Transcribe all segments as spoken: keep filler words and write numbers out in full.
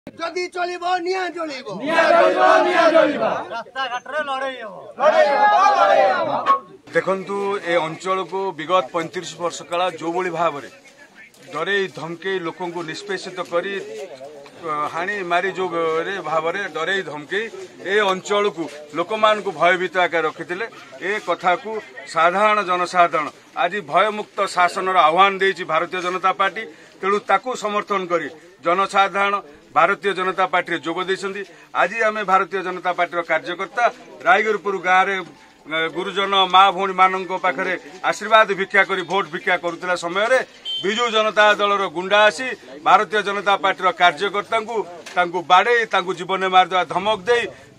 जदि चलिबो निया चलिबो निया चलिबो निया चलिबो रास्ता घाट रे लड़ाई हो लड़ाई हो लड़ाई हो। देखंतु ए अंचल को विगत पैंतीस वर्ष काल जो भली भाव में डरे धमके लोक निष्पेषित करी हाणी मारी जो भाव में डरे धमके ए अंचल को लोक मान को भयभीत आकार रखिते ए कथा को साधारण जनसाधारण आज भयमुक्त शासन आह्वान देछि भारतीय जनता पार्टी तेणु ताकू समर्थन करी जनसाधारण भारतीय जनता पार्टी जोग देइछन्ति। आज आम भारतीय जनता पार्टी कार्यकर्ता रायगरपुर गाँव में गुरुजन माँ भौणी मान पाखे आशीर्वाद भिक्षा करी भोट भिक्षा करुला समय रे विजु जनता दलर गुंडा आसी भारतीय जनता पार्टी कार्यकर्ता तांकु बाड़े तांकु जीवन मारदेवा धमक दे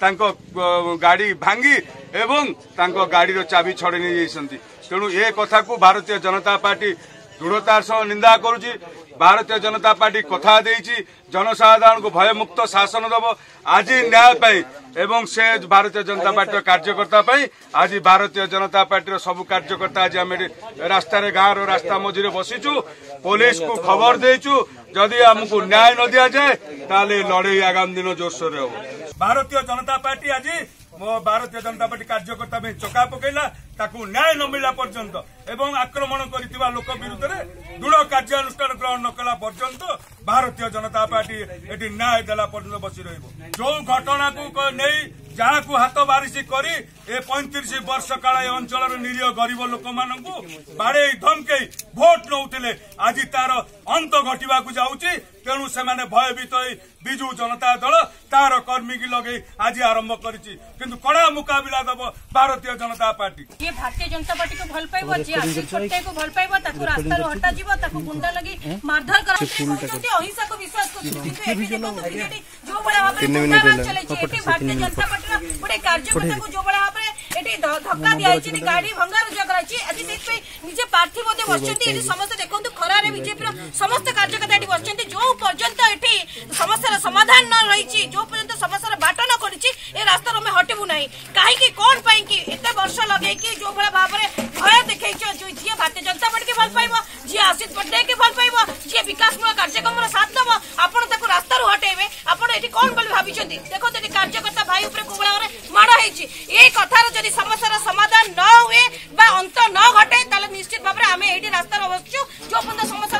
गाड़ी भांगी एवं तांको गाड़ी रो चाबी छड़े नहीं जाइछन्ति। तेणु ए कथा को भारतीय जनता पार्टी दृढ़तार सह निंदा करुछि। भारतीय जनता पार्टी कथा देइछि जनसाधारण को भयमुक्त शासन दब आज न्याय पाई एवं से भारतीय जनता पार्टी कार्यकर्ता पाई आज भारतीय जनता पार्टी सब कार्यकर्ता आज आम रास्ता गाँव रो रास्ता मझे बसीचु पुलिस को खबर देचु जदि आमको न्याय न दि जाए ताले लड़ाई आगामी दिन जोरसोर हो। भारतीय जनता पार्टी आज भारतीय जनता पार्टी कार्यकर्ता में चका पकईला ताकू न्याय न मिला पर्यंत एवं आक्रमण करथिबा लोक विरुद्ध रे दृढ़ कार्यानुष्ठान ग्रहण न कला पर्यंत भारतीय जनता पार्टी एटी न्याय देला पर्यंत बसी रहिबो। जो घटना को नहीं जहाँ को हाथ बारिश करी ए पैंतीस वर्ष काल अंचल निरीह गरीब लोक मान बाड़े धमके भोट नौथिले आज तार अंत घटवा जाऊँगी। तेणु से भयभीत विजु जनता दल तार कर्मी की लगे आज आरंभ करिछि किंतु कड़ा मुकाबला दब भारतीय जनता पार्टी। ये भारतीय जनता पार्टी को भल पाइबो जे आसी छोटे को भल पाइबो ताकू रास्ता रो हटा जीवो ताकू गुंडा लगी मारधर कर अहिंसा को विश्वास करछि। जो बड़ा भाबरे चले छै एटी भारतीय जनता पार्टी गोटे कार्यकर्ता को जो बड़ा भाबरे एटी धक्का दिया छै गाड़ी भंगार जगह अछि आज से पे निजे प्रार्थी मध्ये बसचंती एटी समस्त देखंतु खरारे बीजेपी रो समस्त कार्यकर्ता एटी बसचंती जो पर्यंत एटी समस्या समाधान न रही जो पर्यंत समस्या बाट न करिछि ए रास्ता में हटबू नहीं काहे कि कोन पाई कि एते वर्ष लगे कि जो बड़ा भाव में भय देखै छ जो जे भारतीय जनता पार्टी के भल पाइबो जे आशीष पटेल के भल पाइबो जे विकासमूलक कार्यक्रम रो साथ दबो आपण ताको रास्ता रो हटेबे आपण एठी कोन बोली भाबिछंती देखो तेठी कार्यकर्ता भाई ऊपर कोबळा रे माडा हेछि ए कथार जदि समस्या समाधान न हुए बा अंत न घटे ताले निश्चित भाबरे आमे एठी रास्ता रो बसछु जो पर्यंत समस्या